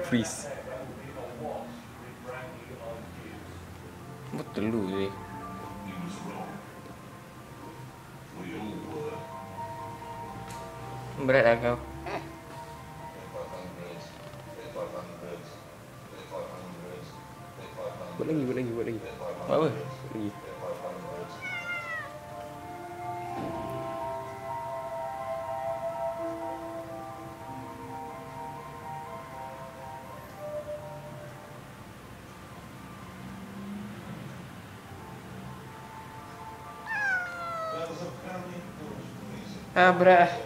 Freeze. Betul lu je. Berat lah kau. Buat lagi. Buat apa? Buat lagi. Berat lah.